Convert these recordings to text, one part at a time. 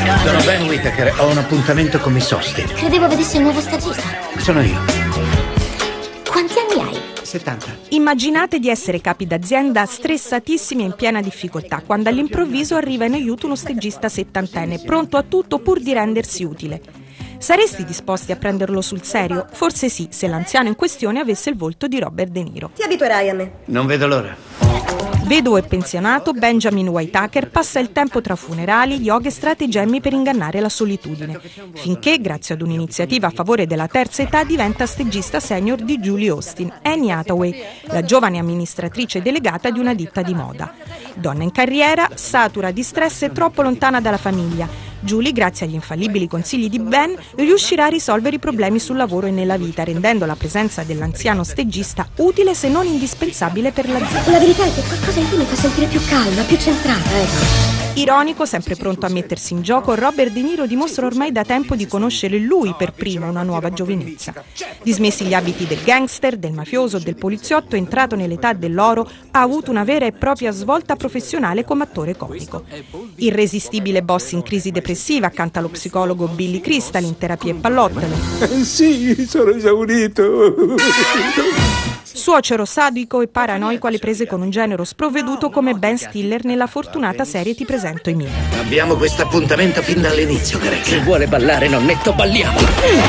Sono Ben Whittaker, ho un appuntamento con Miss Austin. Credevo vedessi il nuovo stagista. Sono io. Quanti anni hai? 70. Immaginate di essere capi d'azienda stressatissimi e in piena difficoltà, quando all'improvviso arriva in aiuto uno stagista settantenne, pronto a tutto pur di rendersi utile. Saresti disposti a prenderlo sul serio? Forse sì, se l'anziano in questione avesse il volto di Robert De Niro. Ti abituerai a me. Non vedo l'ora. Vedovo e pensionato, Benjamin Whittaker passa il tempo tra funerali, yoga e stratagemmi per ingannare la solitudine, finché, grazie ad un'iniziativa a favore della terza età, diventa stagista senior di Julie Austin, Annie Hathaway, la giovane amministratrice delegata di una ditta di moda. Donna in carriera, satura di stress e troppo lontana dalla famiglia, Julie, grazie agli infallibili consigli di Ben, riuscirà a risolvere i problemi sul lavoro e nella vita, rendendo la presenza dell'anziano stagista utile se non indispensabile per l'azienda. La verità è che qualcosa in te mi fa sentire più calma, più centrata, ecco. Ironico, sempre pronto a mettersi in gioco, Robert De Niro dimostra ormai da tempo di conoscere lui per primo una nuova giovinezza. Dismessi gli abiti del gangster, del mafioso, del poliziotto, entrato nell'età dell'oro, ha avuto una vera e propria svolta professionale come attore comico. Irresistibile boss in crisi depressiva accanto allo psicologo Billy Crystal in terapia e pallottole. Sì, sono esaurito. Suocero sadico e paranoico alle prese con un genero sprovveduto come Ben Stiller nella fortunata serie Ti presento i miei. Abbiamo questo appuntamento fin dall'inizio, Greg. Se vuole ballare, nonnetto, balliamo.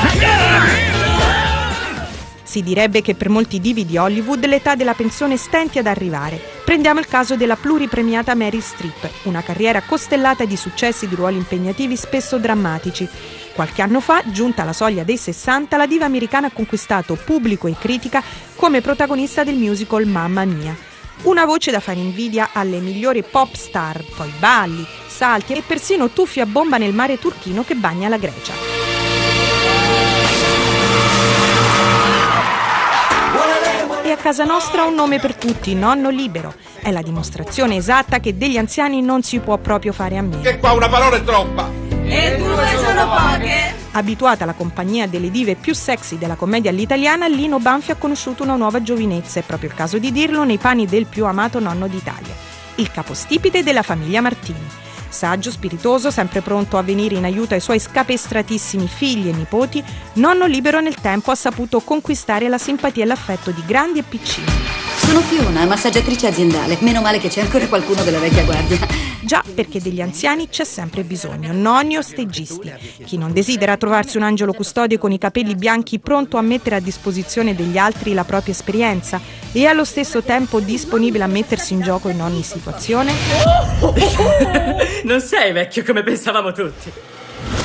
Si direbbe che per molti divi di Hollywood l'età della pensione stenti ad arrivare. Prendiamo il caso della pluripremiata Meryl Streep, una carriera costellata di successi di ruoli impegnativi spesso drammatici. Qualche anno fa, giunta alla soglia dei 60, la diva americana ha conquistato pubblico e critica come protagonista del musical Mamma Mia. Una voce da fare invidia alle migliori pop star, poi balli, salti e persino tuffi a bomba nel mare turchino che bagna la Grecia. E a casa nostra un nome per tutti, Nonno Libero. È la dimostrazione esatta che degli anziani non si può proprio fare a meno. Che qua una parola è troppa. E due sono poche. Abituata alla compagnia delle dive più sexy della commedia all'italiana, Lino Banfi ha conosciuto una nuova giovinezza, è proprio il caso di dirlo, nei panni del più amato nonno d'Italia, il capostipite della famiglia Martini. Saggio, spiritoso, sempre pronto a venire in aiuto ai suoi scapestratissimi figli e nipoti, Nonno Libero nel tempo ha saputo conquistare la simpatia e l'affetto di grandi e piccini. Sono Fiona, massaggiatrice aziendale. Meno male che c'è ancora qualcuno della vecchia guardia. Già, perché degli anziani c'è sempre bisogno, nonni o steggisti. Chi non desidera trovarsi un angelo custode con i capelli bianchi pronto a mettere a disposizione degli altri la propria esperienza e allo stesso tempo disponibile a mettersi in gioco in ogni situazione? Non sei vecchio come pensavamo tutti.